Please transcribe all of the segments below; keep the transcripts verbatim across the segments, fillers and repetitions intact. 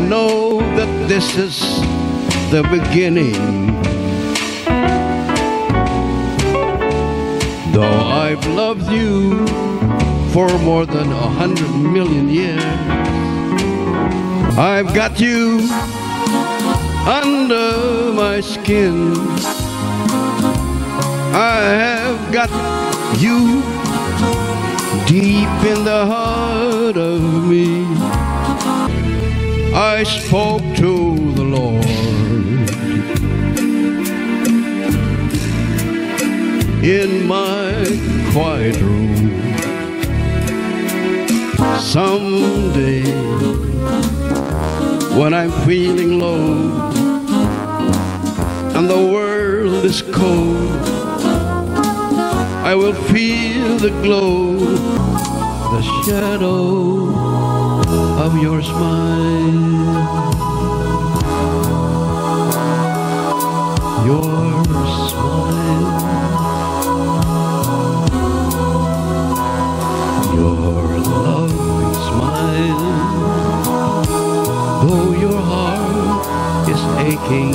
know that this is the beginning. Though I've loved you for more than a hundred million years, I've got you under my skin. I have got you deep in the heart of me. I spoke to the Lord in my quiet room. Someday when I'm feeling low and the world is cold, I will feel the glow, the shadow of your smile. Your smile, your lovely smile. Though your heart is aching,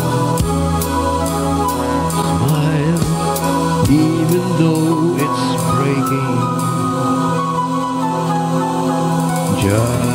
smile even though it's breaking. Just